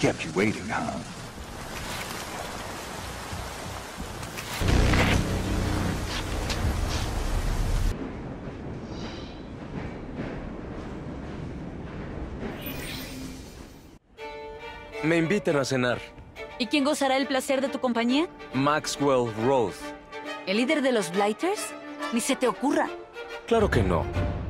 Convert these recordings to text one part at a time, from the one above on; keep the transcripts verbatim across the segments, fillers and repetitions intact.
Kept you waiting, huh? Me invitan a cenar. ¿Y quién gozará el placer de tu compañía? Maxwell Roth. ¿El líder de los Blighters? Ni se te ocurra. Claro que no.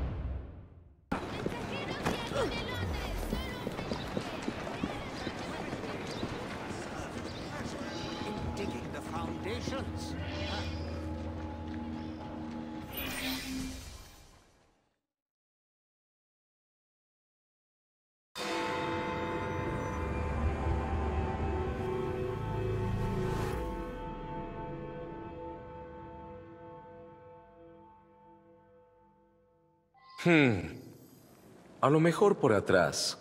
Hmm. A lo mejor por atrás.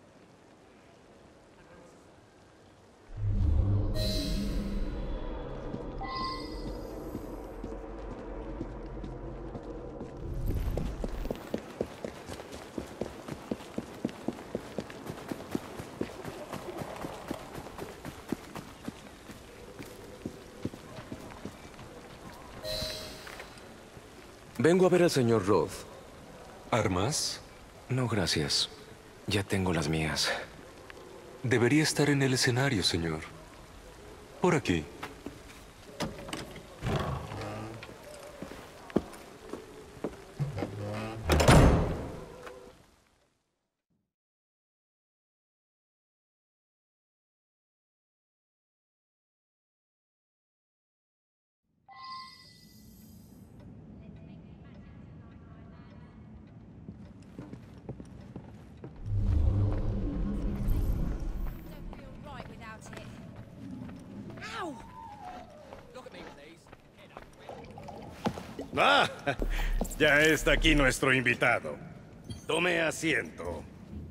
Vengo a ver al señor Roth. ¿Armas? No, gracias. Ya tengo las mías. Debería estar en el escenario, señor. Por aquí. ¡Ah! Ya está aquí nuestro invitado. Tome asiento.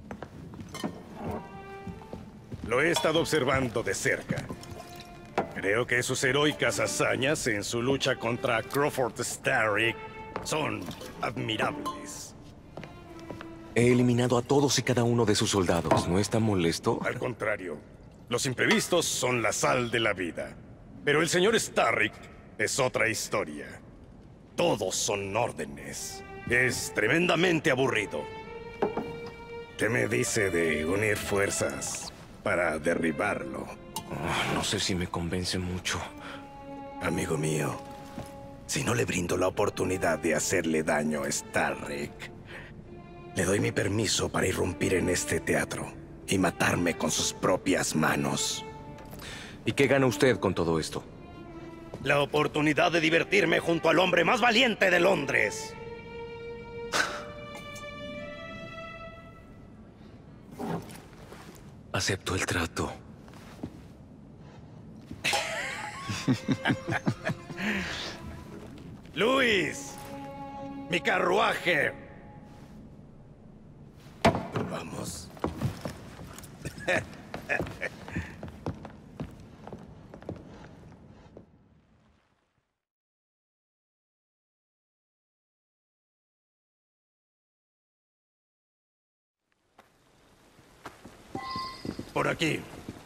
Lo he estado observando de cerca. Creo que sus heroicas hazañas en su lucha contra Crawford Starrick son admirables. He eliminado a todos y cada uno de sus soldados. ¿No está molesto? Al contrario, los imprevistos son la sal de la vida. Pero el señor Starrick es otra historia. Todos son órdenes. Es tremendamente aburrido. ¿Qué me dice de unir fuerzas para derribarlo? Oh, no sé si me convence mucho. Amigo mío, si no le brindo la oportunidad de hacerle daño a Starrick, le doy mi permiso para irrumpir en este teatro y matarme con sus propias manos. ¿Y qué gana usted con todo esto? La oportunidad de divertirme junto al hombre más valiente de Londres. Acepto el trato. Luis, mi carruaje. Vamos. Por aquí.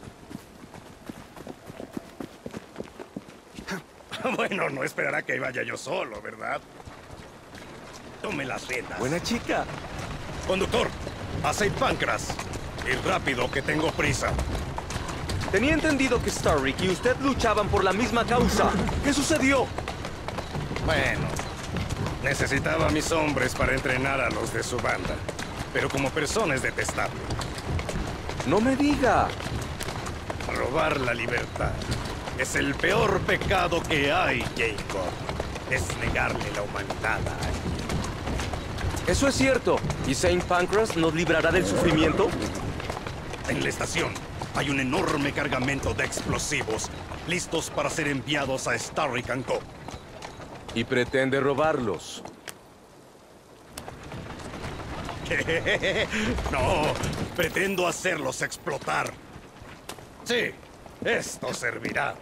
Bueno, no esperará que vaya yo solo, ¿verdad? Tome las riendas. Buena chica. Conductor, a Saint Pancras. Ir rápido, que tengo prisa. Tenía entendido que Starrick y usted luchaban por la misma causa. ¿Qué sucedió? Bueno, necesitaba a mis hombres para entrenar a los de su banda. Pero como persona es detestable. No me diga. Robar la libertad es el peor pecado que hay, Jacob. Es negarle la humanidad a alguien. Eso es cierto. ¿Y Saint Pancras nos librará del sufrimiento? En la estación hay un enorme cargamento de explosivos listos para ser enviados a Starrick and Co. Y pretende robarlos. ¿Qué? No, pretendo hacerlos explotar. Sí, esto servirá.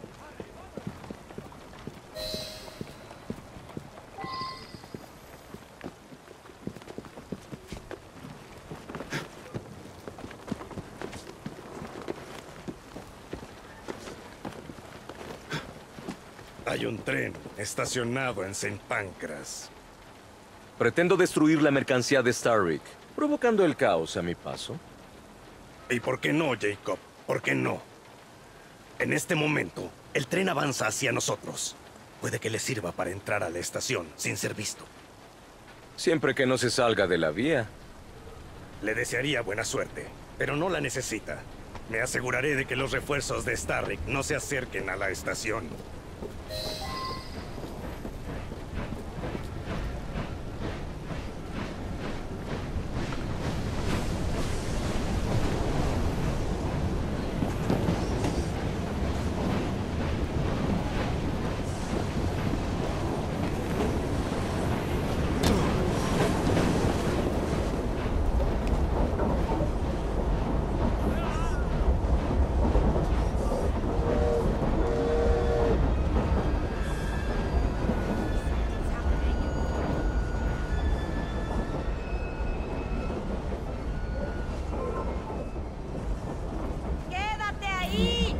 Hay un tren estacionado en Saint Pancras. Pretendo destruir la mercancía de Starrick, provocando el caos a mi paso. ¿Y por qué no, Jacob? ¿Por qué no? En este momento, el tren avanza hacia nosotros. Puede que le sirva para entrar a la estación sin ser visto. Siempre que no se salga de la vía. Le desearía buena suerte, pero no la necesita. Me aseguraré de que los refuerzos de Starrick no se acerquen a la estación. ¡Quédate ahí!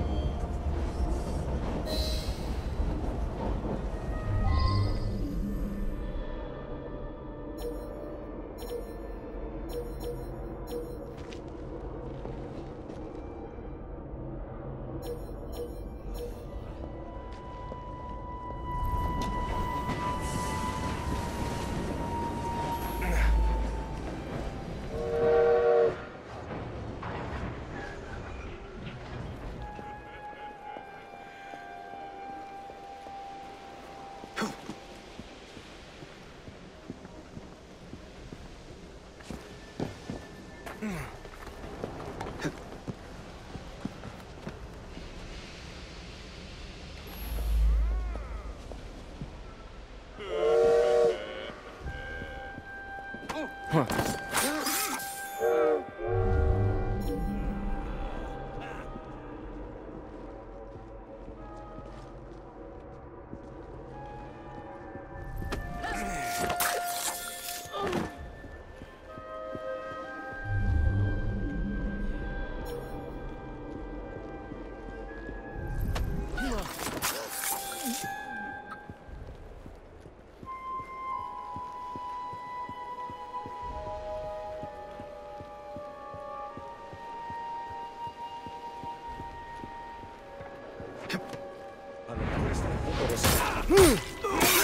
A lo mejor está a punto de salir.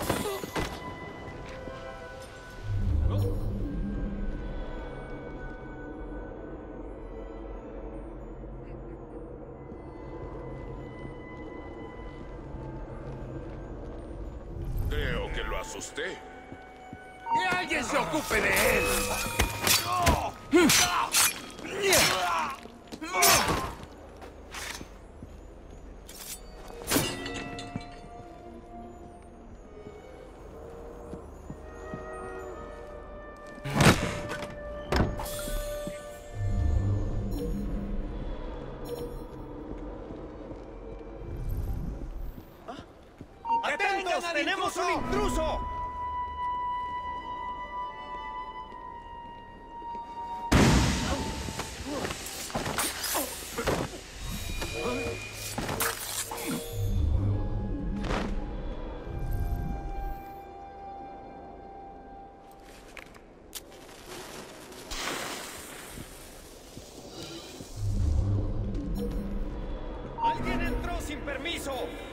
Creo que lo asusté. ¡Que alguien se ocupe de él! ¡Atentos! ¡Tenemos un intruso! ¡Alguien entró sin permiso!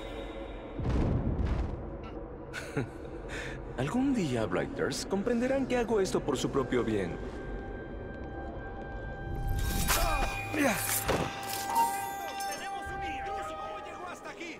Algún día, Blighters, comprenderán que hago esto por su propio bien. ¡Tenemos un intruso! ¿Cómo llegó hasta aquí?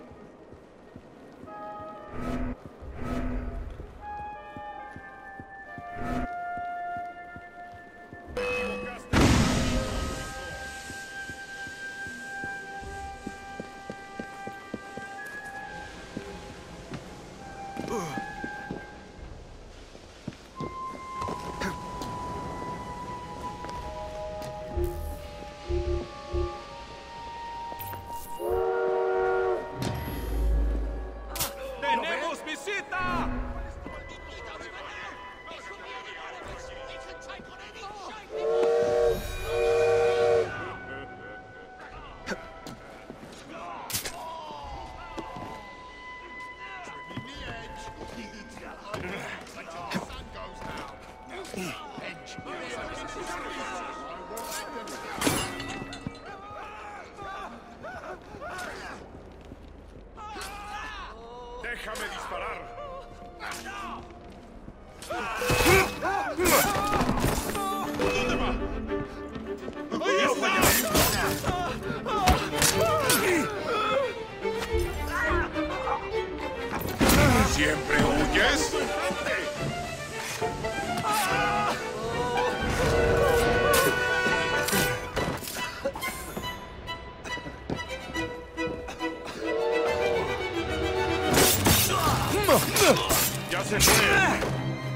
¡Ya se fue!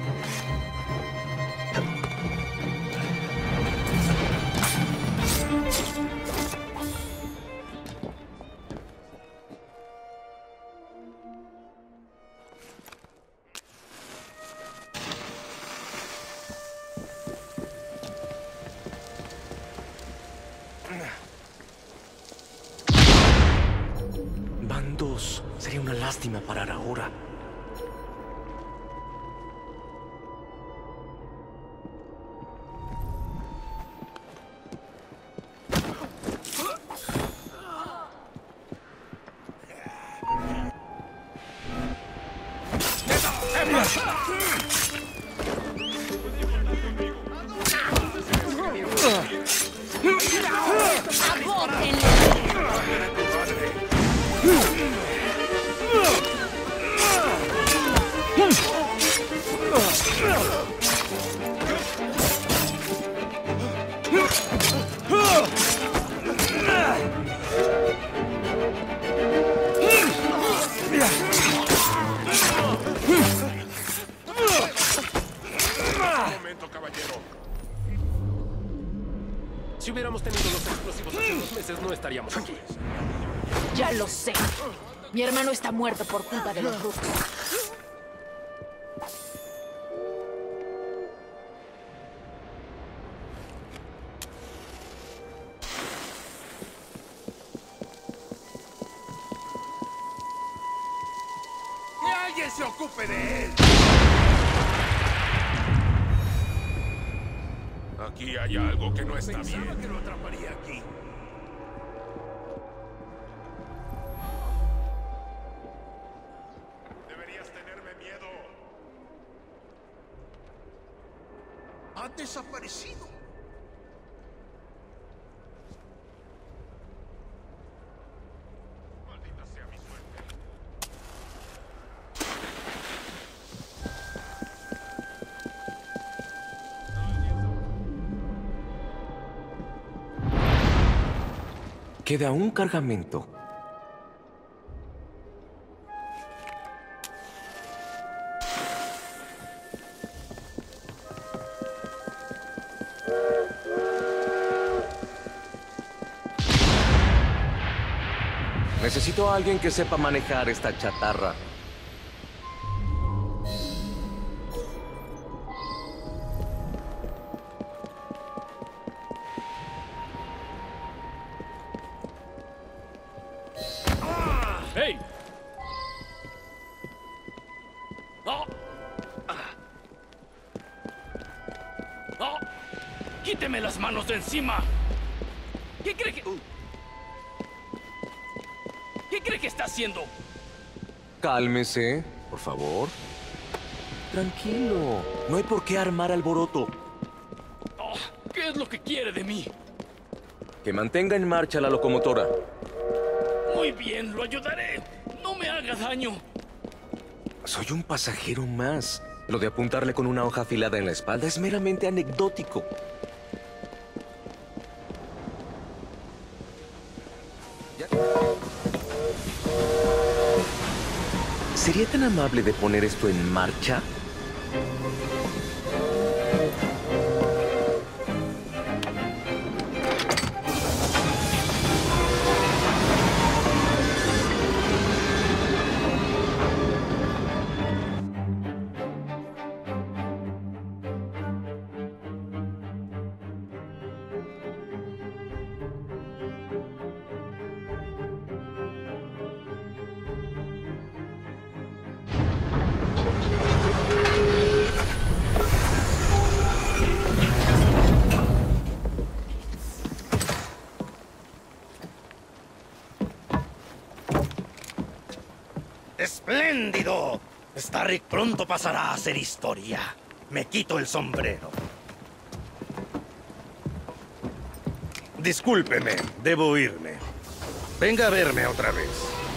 Van dos. Sería una lástima parar ahora. Si hubiéramos tenido los explosivos hace unos meses, no estaríamos aquí. Ya lo sé. Mi hermano está muerto por culpa de los Rooks. ¡Que alguien se ocupe de él! Aquí hay algo que no está Pensaba bien. que lo atraparía aquí. Deberías tenerme miedo. Ha desaparecido. Maldita sea mi suerte. Queda un cargamento. Necesito a alguien que sepa manejar esta chatarra. ¡Hey! ¡Oh! ¡Oh! ¡Quíteme las manos de encima! ¿Qué cree que...? ¿Qué cree que está haciendo? Cálmese, por favor. Tranquilo. No hay por qué armar alboroto. Oh, ¿qué es lo que quiere de mí? Que mantenga en marcha la locomotora. Muy bien, lo ayudaré. No me haga daño. Soy un pasajero más. Lo de apuntarle con una hoja afilada en la espalda es meramente anecdótico. ¿Ya? ¿Sería tan amable de poner esto en marcha? ¡Espléndido! Starrick pronto pasará a ser historia. Me quito el sombrero. Discúlpeme, debo irme. Venga a verme otra vez.